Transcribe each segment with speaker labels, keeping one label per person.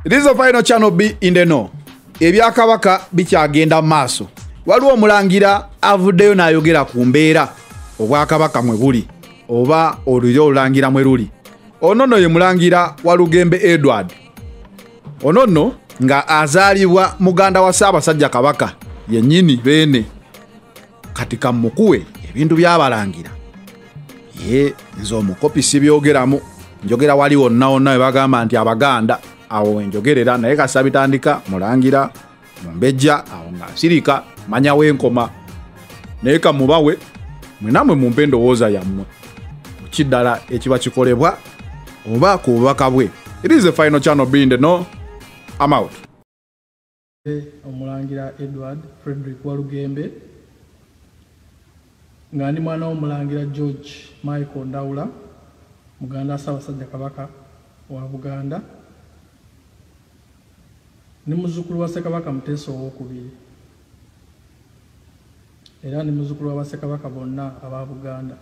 Speaker 1: It is the final channel B in the know. Ebyakabaka bikyagenda maaso. Waliwo omulangira avuddeyo n'ayogera ku mbeera obwakabaka mwe buli oba olulyo olulangira mwe luli. Onono ye mulangira Walugembe Edward. Onono nga azaalibwa muganda wa Ssaabasajja Kabaka yennyini beene. Kati kamukuwe ebintu by'abalangira. Ye nzo omukopi sibyogeramu. Njogera wali wonna wonna we bagamba nti Abaganda awo enjogerera naye kasa bitandika mulangira Mumbejja awo nga nsirika manya w'enkoma naye kamubawe mwenamwe mumpe endowooza yammwe kiddala ekiba kikolebwa oba ku bubaka bwe. It is the final channel being the no. I'm out.
Speaker 2: Omulangira Edward Frederick Walugembe nga ndi mwana w'omulangira George Michael Ndawula muganda Ssaabasajja Kabaka wa Buganda ni muzzukulu wa Ssekabaka Muteesa owookubiri era ni muzzukulu wa Bassekabaka bonna aba Buganda.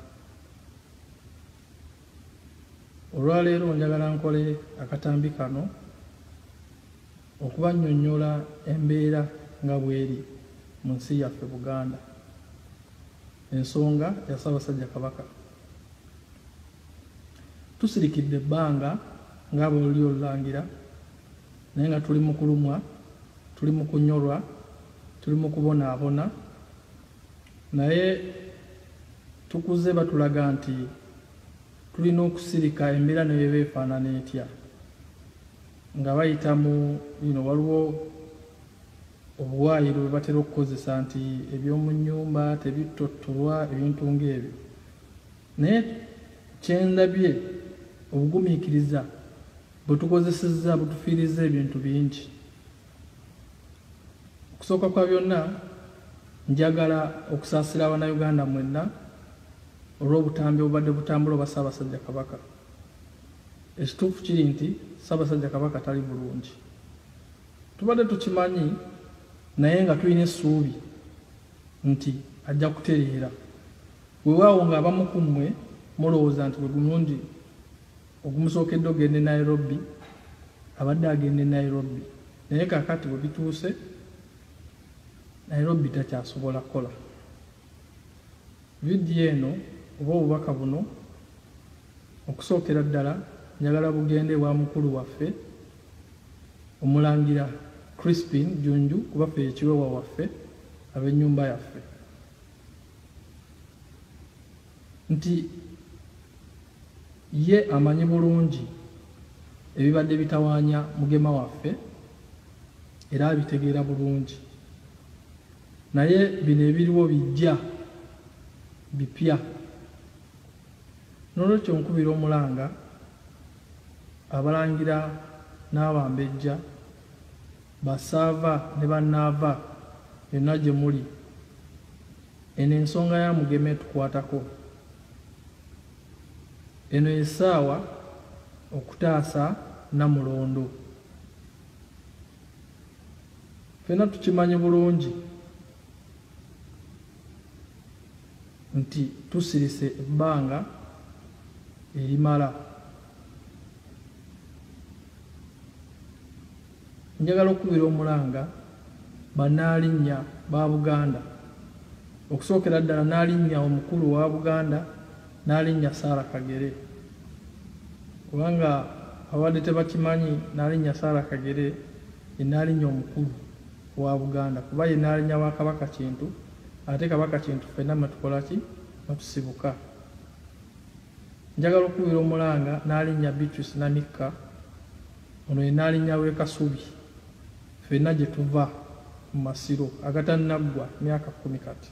Speaker 2: Olwaleero njagala nkole akatambi kano okubannyonnyola embeera nga bweri mu nsi yaffe Buganda, ensonga ya Ssaabasajja Kabaka. Tusirikidde ebbanga nga bw'oli olulangira naye nga tuli mu kulumwa, tuli mu kunyolwa, tuli mu kubonaabona, naye tukuze batulaga nti tulina okusirika embeera ne bw'eba efaanana etya nga bayita mu waliwo obuwaayiro bwe batera okukozesa nti eby'omu nnyumba tebitottolwa ebintu ng'ebyo. Naye kyendabye obugumiikiriza bwe tukozesezza butufiiriza ebintu bingi. Okusooka kwa byonna njagala okusaasira Abannayuganda mwenna olw'obutambi obubadde butambula obwa Ssaabasajja Kabaka. Ekituufu kiri nti Ssaabasajja Kabaka tali bulungi. Tubadde tukimanyi naye nga tulina essuubi nti ajja kutereera. Weewaawo ng'abamu ku mmwe mulowooza nti bwe gulungi ogumusookedde ogende Nairobi abadde agende Nairobi naye kaakati bwe bituuse Nairobi takyasobola kukola. Vidiyo eno oba obubaka buno okusookera ddala njagala bugende bwa mukulu waffe omulangira Crispin Junju kuba ffe ekiwewa waffe ab'ennyumba yaffe nti ye amanyi bulungi ebibadde bitawaanya mugema waffe era abitegeera bulungi, naye bino ebiriwo bijja bipya. N'olwekyo nkubira omulanga abalangira n'abambejja basaava ne bannaava yonna gye muli, eno ensonga ya mugema etukwatako. Eno essaawa okutaasa Namulondo. Ffenna tukimanyi bulungi nti tusirise ebbanga erimala. Njagala okubira omulanga bannaalinnya ba Buganda, okusookera ddala n'alinnya omukulu wa Buganda n'alinnya Sarah Kagere, kubanga abadde tebakimanyi n'alinnya Sarah Kagere ye n'alinnya omukulu wa Buganda kuba ye n'alinnya wa Kabaka Kintu ate Kabaka Kintu ffenna mwe tukola ki mwe tusibuka. Njagala okubira omulanga n'alinnya Beatrice Nanikka, ono ye n'alinnya w'e Kasubi ffenna gye tuva mu Masiro agatannaggwa myaka 10 kati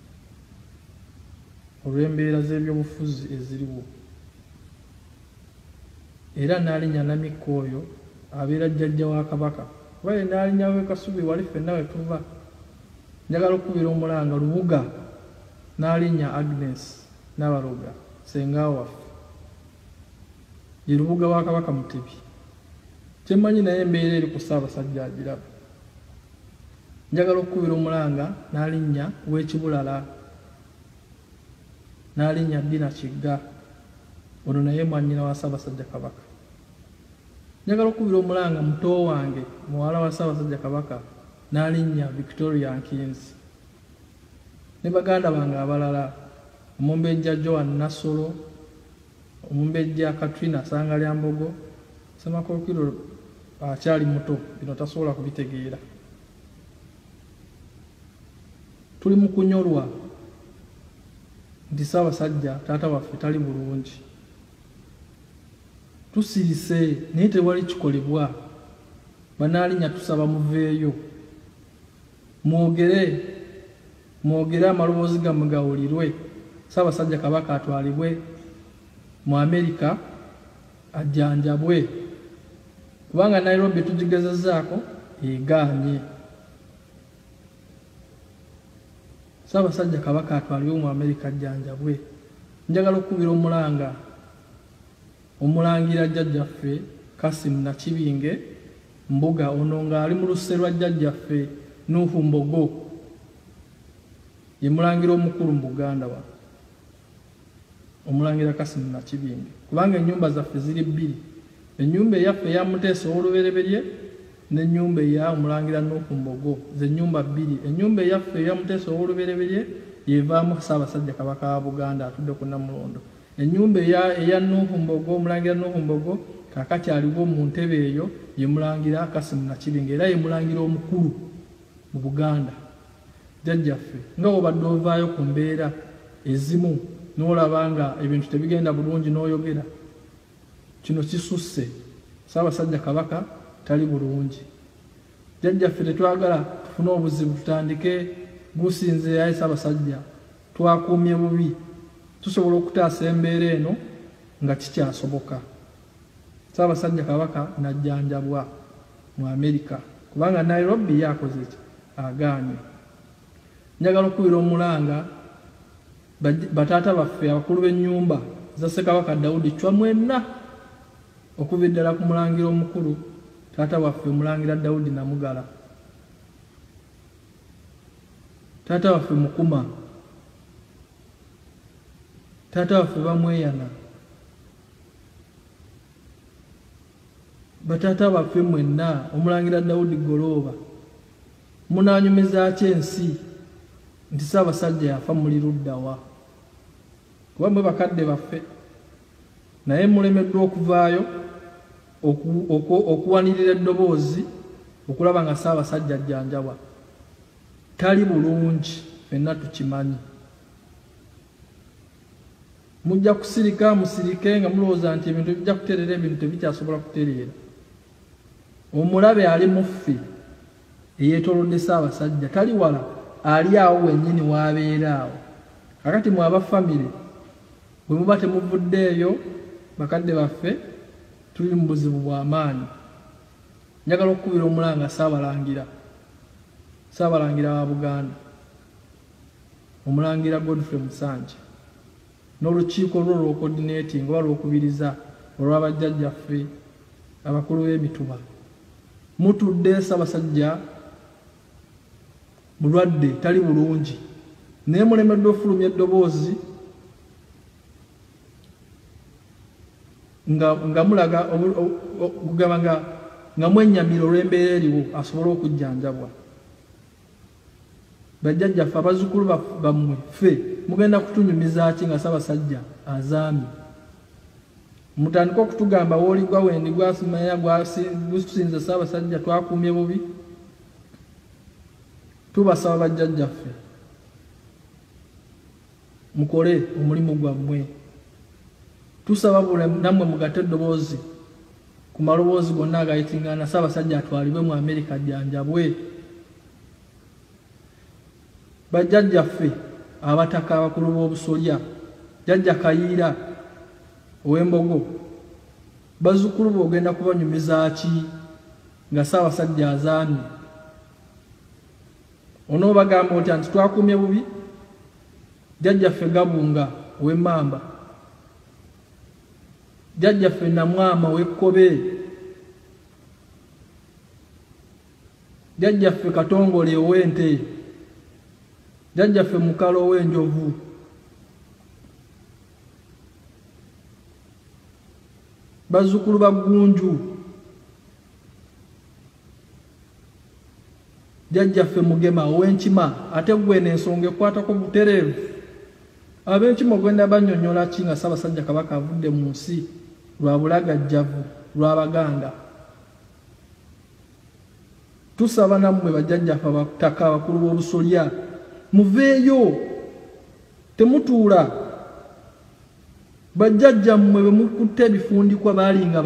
Speaker 2: olw'embeera z'ebyobufuzi eziriwo. Era n'alinnya Namikka oyo abeera jjajja wa Kabaka kuba ye n'alinnya w'e Kasubi wali ffenna we tuva. Njagala okubira omulanga Lubuga n'alinnya Agnes Nabaloga senga waffe ye Lubuga wa Kabaka Mutebi. Kyemmanyi naye embeera eri ku Ssaabasajja agiraba. Njagala okubira omulanga n'alinnya w'Ekibulala n'alinnya Dina Kigga, ono naye mwannyina wa Ssaabasajja Kabaka. njagala okubira omulanga muto wange muwala wa Ssaabasajja Kabaka n'alinnya Victoria Nkins ne baganda bange abalala Omumbejja Joan Nassolo, Omumbejja Katrina Sangalyambogo, Ssemakokiro akyali muto, bino tasobola kubitegeera. Tuli mu kunyolwa nti Ssaabasajja taata waffe tali bulungi. Tusirise naye tewali kikolebwa. Banaalinnya tusaba muveeyo. Mwogere amaloboozi gammwe gawulirwe. Ssaabasajja Kabaka atwalibwe mu Amerika ajjanjabwe. Kubanga Nairobi tugigezezzaako egaanye. Ssaabasajja Kabaka atwalibwe mu Amerika ajjanjabwe. Njagala okubira omulanga omulangira jjajjaffe Kassim Nakibinge Mbuga ono ng'ali mu luse lwa jjajjaffe Nuhu Mbogo, ye mulangira omukulu mu Buganda wa omulangira Kassim Nakibinge. Kubanga ennyumba zaffe ziri bbiri, ennyumba eyaffe eya Muteesa ow'olubereberye n'ennyumba eya omulangira Nuhu Mbogo, ze nnyumba bbiri. Ennyumba eyaffe eya Muteesa ow'olubereberye yevaamu Ssaabasajja Kabaka wa Buganda atudde ku Namulondo. Ennyumba eya Nuhu Mbogo, omulangira Nuhu Mbogo kaakati aliwo mu ntebe eyo ye mulangira Kassim Nakibinge, era ye mulangira omukulu mu Buganda. Jjajjaffe nga obadde ovaayo ku mbeera ezimu n'olaba nga ebintu tebigenda bulungi n'oyogera, kino kisusse. Ssaabasajja Kabaka tali bulungi. Jjajjaffe tetwagala tufune obuzibu tutandike gusinze aye Ssaabasajja twakuumye bubi. Tusobola okutaasa embeera eno nga kikyasoboka. Ssaabasajja Kabaka najjanjabwa mu Amerika kubanga Nairobi yakoze ki agaanye. Njagala okubira omulanga bataata baffe abakulu b'ennyumba za Ssekabaka Daudi Chwa mwenna okuva ddala ku mulangira omukulu taata waffe omulangira Daudi Namugala, taata waffe Mukuma, taata waffe Bamweyana, bataata baffe mwenna omulangira Daudi Golooba, munaanyumiza ki ensi nti Ssaabasajja yafa muli luddawa? Kuba mwe bakadde baffe, naye mulemeddwa okuvaayo okuwanirira eddoboozi okulaba nga Ssaabasajja ajjanjabwa. Tali bulungi, ffenna tukimanyi. Mujja kusirika musirike nga mulowooza nti ebintu bijja kutereera, ebintu tebikyasobola kutereera. Omulabe ali muffe eyeetoolodde Ssaabasajja tali wala, ali awo wennyini w'abeera awo. Kakati mwe abafamire bwe muba temuvuddeeyo, bakadde baffe tuli mu buzibu bw'amaanyi. Njagala okukubira omulanga Ssaabalangira wa Buganda, omulangira Godfrey Musanje n'olukiiko lwo olw'okodineetinga oba lw'okubiriza olw'abajjajjaffe abakulu b'emituba. Mutudde Ssaabasajja mulwadde tali bulungi, naye mulemeddwa ofulumya eddoboozi nga mulaga kugamba nga mwennyamira olw'embeera eriwo asobole okujjanjabwa. Bajjajjaffe abazzukulu bammwe ffe mugenda kutunyumiza ki nga Ssaabasajja azaamye? Mutandika okutugamba w'oligwa wendi gwasimanya gusinze Ssaabasajja twakuumye bubi. Tubasaba bajjajjaffe mukole omulimu gwammwe. Tusaba bule nammwe mugatte eddoboozi ku maloboozi gonna agayitingana Ssaabasajja atwalibwe mu Amerika ajjanjabwe. Bajjajjaffe abataka abakulu b'obusolya, Jjajja Kayiira ow'Embogo, bazzukulu be ogenda kubanyumiza ki nga Ssaabasajja azaamye? Onoobagamba otya nti twakuumye bubi? Jjajjaffe Gabunga ow'Emmamba, Jjajjaffe Namwama ow'Ekkobe, Jjajjaffe Katongole ow'Ente, Jjajjaffe Mukalo ow'Enjovu, bazzukulu ba Ggunju, jajjaffe Mugema ow'Enkima ate gwe n'ensonga ekwatako butereevu ab'Enkima ogenda bannyonnyola ki nga Ssaabasajja Kabaka avudde mu nsi lwa bulagajjavu lw'Abaganda. Tusaba nammwe bajjajjaffe abataka abakulu b'obusolya muveeyo temutuula. Bajjajjammwe bwe mukutte ebifundikwa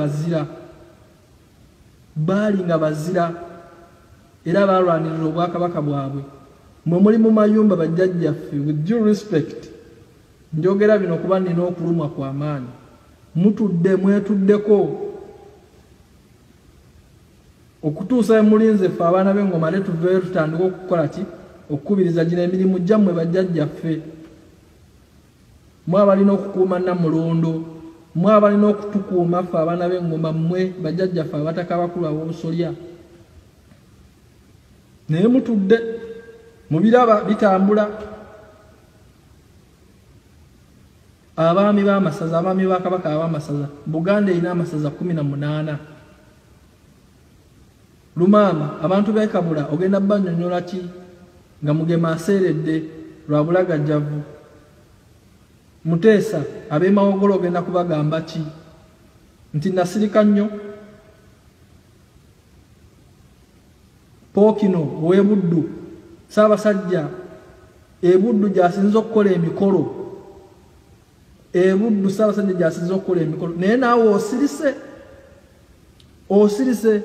Speaker 2: baali nga bazira era balwanirira obwakabaka bwabwe. Mwe muli mu mayumba bajjajjaffe, with due respect njogera bino kuba nina okulumwa kwa maanyi, mwetuddeko okutuusa mulinze ffe abaana b'engoma ne tuveeyo tutandika okukola ki okukubiriza gino emirimu gyammwe bajjajjaffe. Mwe abalina okukuuma Namulondo, mwe abalina okutukuuma ffe abaana b'engoma, mmwe bajjajjaffe abataka abakulu ab'obusolya. Naye mutudde mubiraba bitambula. Abaami b'amasaza, abaami ba Kabaka ab'amasaza, Buganda erina amasaza 18. Lumaama abantu b'e Kabula ogenda bannyonnyola ki nga Mugema aseeredde lwa bulagajjavu. Muteesa ab'e Mawogolo ogenda kubagamba ki nti nasirika nnyo. Pookino ow'e Buddu, Ssaabasajja Buddu gy'asinza okukola emikolo, Buddu Ssaabasajja gy'asinza okukola emikolo, naye naawe osirise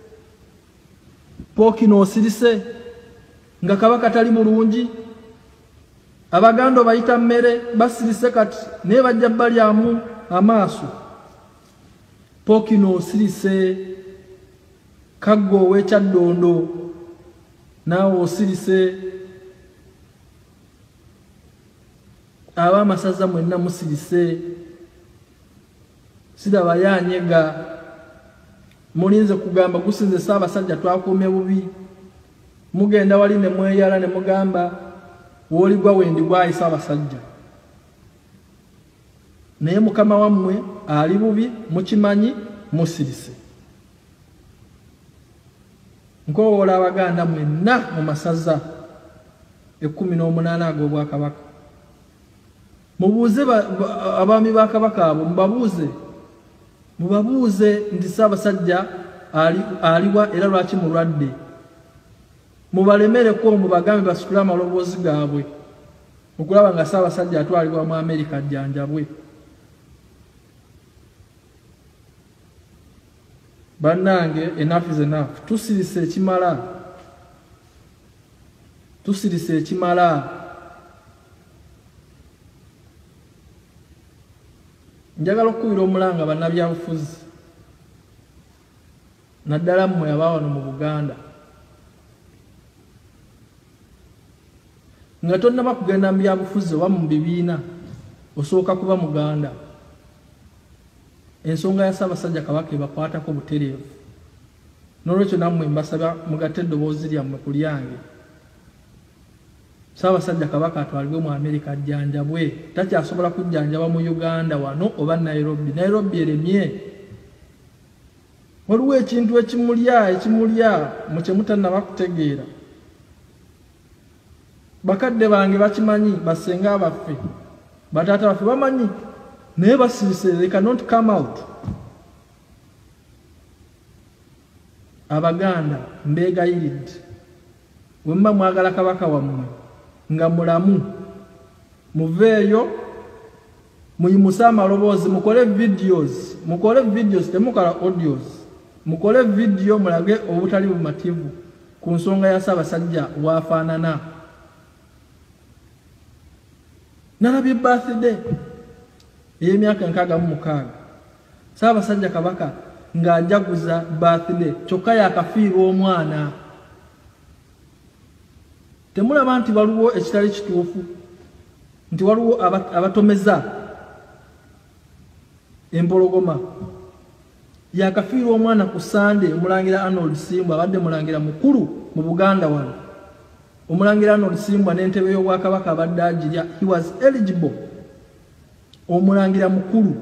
Speaker 2: Pookino osirise nga Kabaka tali mulungi. Abaganda bayita mmere basirise kati naye bajja balyamu amaaso. Pookino osirise, Kaggo ow'Ekyaddondo naawe osirise, ab'amasaza mwenna musirise. Siraba yanyega mulinze kugamba gusinze Ssaabasajja twakuumye bubi. Mugenda wali ne mweyala ne mugamba w'oligwa wendigwayi Ssaabasajja, naye Mukama wammwe ali bubi mukimanyi musirise. Nkowoola Abaganda mwenna mu masaza 18 ag'Obwakabaka, mubuuze abaami ba Kabaka abo, mubabuuze nti Ssaabasajja aliwa era lwaki mulwadde. Mubalemereko mubagambe basitule amaloboozi gaabwe okulaba nga Ssaabasajja atwalibwa mu Amerika ajjanjabwe. Bannange, enough is enough. Tusirise ekimala. Njagala okukubira omulanga bannabyabufuzi naddala mmwe abawano mu Buganda nga tonnaba kugenda mu byabufuzi oba mu bibiina osooka kuba Muganda. Ensonga ya Ssaabasajja Kabaka ebakwatako butereevu. N'olwekyo nammwe mbasaba mugatte eddoboozi lyammwe ku lyange. Ssaabasajja Kabaka atwalibwe mu Amerika ajjanjabwe. Takyasobola kujjanjaba mu Uganda wano oba Nairobi eremye. Waliwo ekintu ekimulya mu kye mutannaba kutegeera. Bakadde bange bakimanyi, basenga baffe, bataata baffe bamanyi, naye basirise, they cannot come out. Abaganda mbeegayiridde bwe muba mwagala Kabaka wammwe nga mulamu, muveeyo muyimuse amaloboozi, mukole videos temukola audios, mukole video mulage obutali bumativu ku nsonga ya Ssaabasajja waafaanana. Nalabye birthday ey'emyaka 66 Ssaabasajja Kabaka ng'ajaguza birthday kyokka yakafiirwa omwana. Temulaba nti waliwo ekitali kituufu, nti waliwo abatomeza empologoma. Yakafiirwa omwana ku Sunday. Omulangira Arnold Simbwa abadde mulangira mukulu mu Buganda wano. Omulangira Arnold Simbwa n'entebe y'Obwakabaka abadde agirya. He was eligible. Omulangira mukulu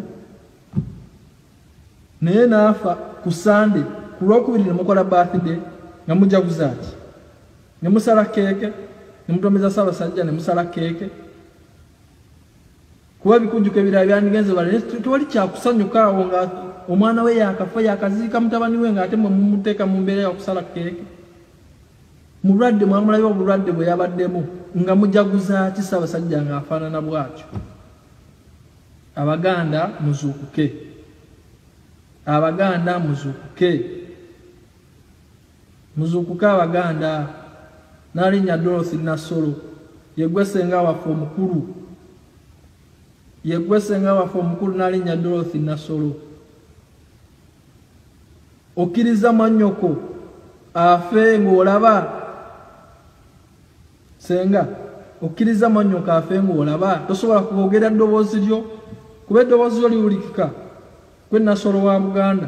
Speaker 2: naye n'afa ku Sunday. Ku Lwokubiri ne mukola birthday nga mujaguza ki? ne musala keeke ne mutomeza Ssaabasajja ne musala keeke kuba bikunjuka ebirala byandigenze bale tewali kyakusanyuka awo nga omwana we yakafa yakaziika mutabani we ng'ate mwe mumuteeka mu mbeera y'okusala keeke mulwadde mwamulayo obulwadde bwe yabaddemu nga mujaguza ki Ssaabasajja ng'afaanana bw'atyo. Abaganda muzuukuke, Abaganda muzuukuke, muzuukuke Abaganda. Nalinnya Dorothy Nassolo yegwe senga waffe omukulu, yegwe senga waffe omukulu nalinnya Dorothy Nassolo. Okkiriza mwannyoko afe ng'olaba senga, okkiriza mwannyoko afe ng'olaba tosobola kwogera ddoboozi lyo kuba eddoboozi lyo liwulikika gwe Nassolo wa Buganda.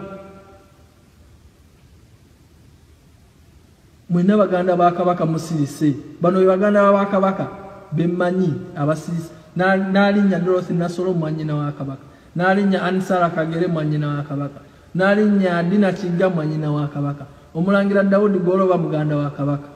Speaker 2: Mwena Baganda ba Kabaka musirise bano be Baganda ba Kabaka bemmanyi abasirise. Nalinnya Dorothy Nassolo mwanyina wa Kabaka, nalinnya Ansara Kagere mwanyina wa Kabaka, nalinnya Adina Kigga mwanyina wa Kabaka, Omulangira Daudi Goloba Muganda wa Kabaka,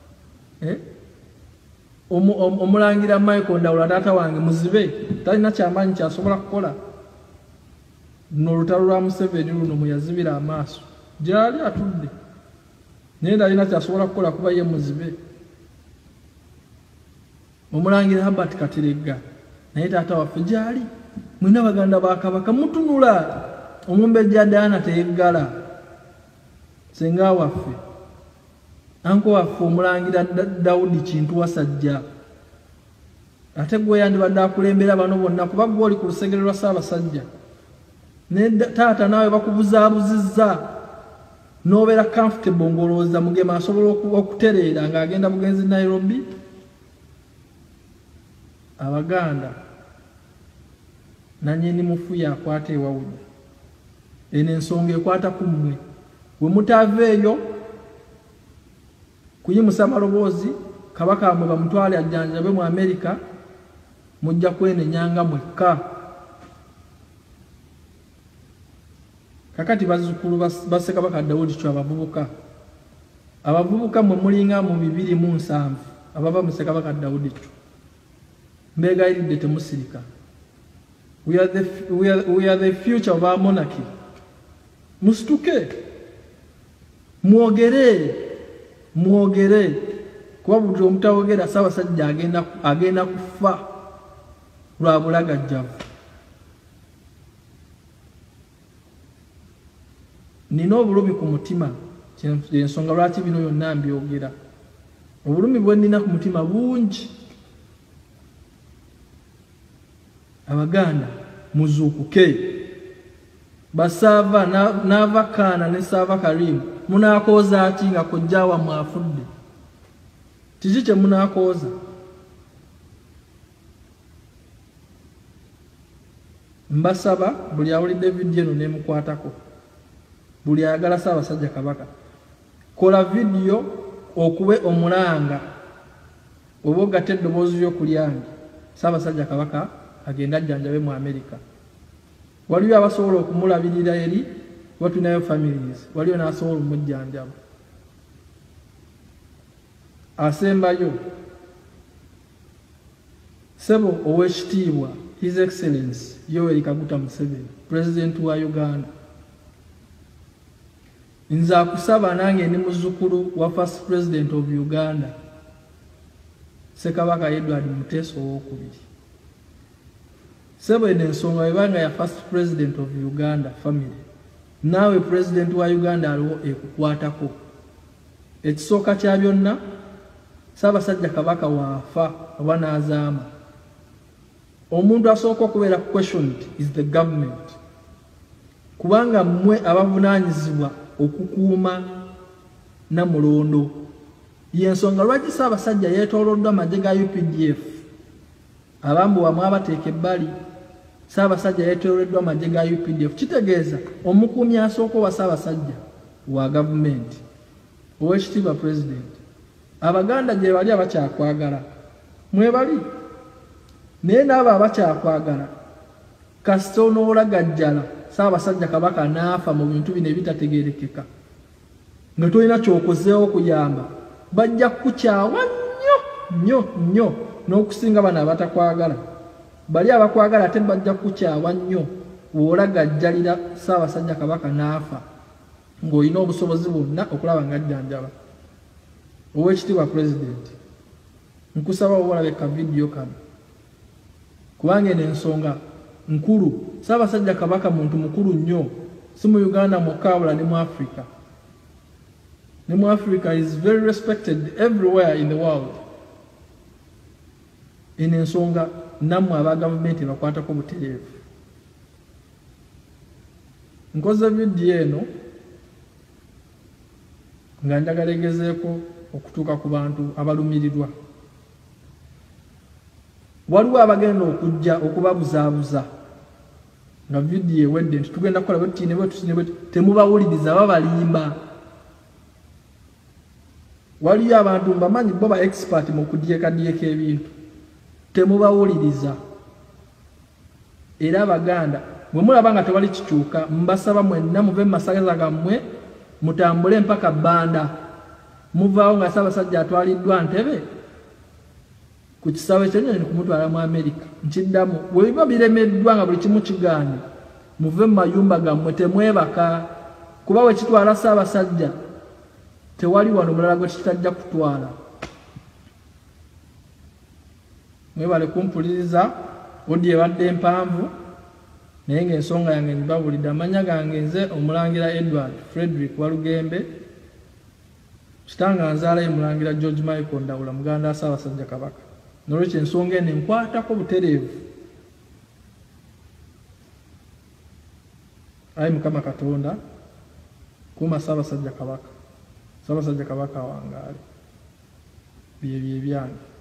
Speaker 2: Omulangira Michael Ndawula taata wange muzibe talina kyamaanyi kyasobola kukola. Luno olutalo lwa Museveni luno muyazibira amaaso gyali atudde naye talina kyasobola kukola kuba ye muzibe. Omulangira Herbert Kateregga naye taata waffe gyali. Mwina Baganda ba Kabaka mutunula. Omumbejja Diana teyeggala senga waffe anko waffe Omulangira Daudi Kintu Wasajja ate gwe yandibadde akulembera bano bonna kuba gwe oli ku lusegere lwa Ssaabasajja ne taata naawe bakubuzaabuzizza n'obeera comfortable ng'olowooza Mugema asobola okutereera ng'agenda bugenzi Nairobi. Abaganda nannyini mufu yakwata ewawunya. Eno ensonga ekwata ku mmwe bwe mutaaveeyo kuyimusa amaloboozi Kabaka amwe bamutwale ajjanjabe mu Amerika mujja kwenenyanga mwekka. Kakati bazzukulu ba Ssekabaka Daudi Chwa abavubuka mwe mulinga mu 207 abava mu Ssekabaka Daudi Chwa mbegayiridde temusirika. We are the future of our monarchy. Musituke mwogere kuba buli omutawogera Ssaabasajja agenda kufa lwa bulagajjavu. Nina obulumi ku mutima ensonga lwaki bino byonna mbyogera. Obulumi bwe nina ku mutima bungi. Abaganda muzuukuke. Basaava n'Avakaana ne Saava Karimu munakooza ki nga kojjaawa mwafudde? Kiki kye munakooza? Mbasaba buli awulidde vidiyo eno nemukwatako, buli ayagala Ssaabasajja Kabaka, kola vidiyo okube omulanga oba ogatta eddoboozi ly'okulyange Ssaabasajja Kabaka agenda ajjanjabe mu Amerika. Waliyo abasobola okumulabirira eri watulinayo families, waliyo n'asobola omujjanjaba. Asembayo Ssebo Oweekitiibwa His Excellency Yoweri Kaguta Museveni, President wa Uganda. Nze akusaba nange ndi muzzukulu wa First President of Uganda Ssekabaka Edward Muteesa owookubiri. Ssebo eno ensonga ebanga ya First President of Uganda family, naawe President wa Uganda aliwo ekukwatako. Ekisooka kya byonna Ssaabasajja Kabaka waafa oba n'azaama, omuntu asooka okubeera questioned is the government, kubanga mmwe abavunaanyizibwa okukuuma Namulondo. Y'ensonga lwaki Ssaabasajja yeetooloddwa amagye ga UPDF abambu wamu abateeka ebbali. Ssaabasajja yeetooloddwa amagye ga UPDF, kitegeeza omukuumi asooka wa Ssaabasajja wa gavumenti Oweekitiibwa President. Abaganda gye bali abakyakwagala mwebali, naye n'abo abakyakwagala kasita onoolagajjala Ssaabasajja Kabaka n'afa mu bintu bino ebitategeerekeka nga tolina kyokozeewo okuyamba bajja kukyawa nnyo n'okusinga bano abatakwagala. Bali abakwagala ate bajja kukyawa nnyo bw'olagajjalira Ssaabasajja Kabaka n'afa ng'olina obusobozi bwonna okulaba ng'ajjanjaba. Oweekitiibwa Pulezidenti, nkusaba obulabe ka vidiyo kano kubanga eno ensonga nkulu. Ssaabasajja Kabaka muntu mukulu nnyo, si mu Uganda mwokka wabula ne mu Africa. Ne mu Africa is very respected everywhere in the world. Eno ensonga nammwe aba gavumenti bakwatako butereevu. Nkoze vidiyo eno nga njagala egezeeko okutuuka ku bantu abalumirirwa. Waliwo abagenda okujja okubabuzaabuza nga vidiyo ewedde nti tugenda kukola bwetutiine bwe temubawuliriza babalimba. Waliyo abantu mbamanyi bo ba expert mu kudyekaddyeka ebintu, temubawuliriza. Era Abaganda bwe mulaba nga tewali kikyuka, mbasaba mwenna muve mu masagaza gammwe mutambule mpaka Bbanda. Muvaawo nga Ssaabasajja atwaliddwa Ntebe ku kisaawe kyennyini kumutwala mu Amerika. Nkiddamu, bwe biba biremeddwa nga buli kimu kigaanye, muve mu mayumba gammwe temwebaka, kuba we kitwala Ssaabasajja tewali wano mulala gwe kitajja kutwala. Mwebale kumpuliriza, odi ebadde mpanvu naye ng'ensonga yange mbawulidde. Amanya gange nze Omulangira Edward Frederick Walugembe, kitange nzaalayo Mulangira George Michael Ndawula, muganda wa Ssaabasajja Kabaka. Nolwekyo ensonga eno enkwatako butereevu. Ayi Mukama Katonda, kuuma Ssaabasajja Kabaka. Ssaabasajja Kabaka wangaale. Bye byange.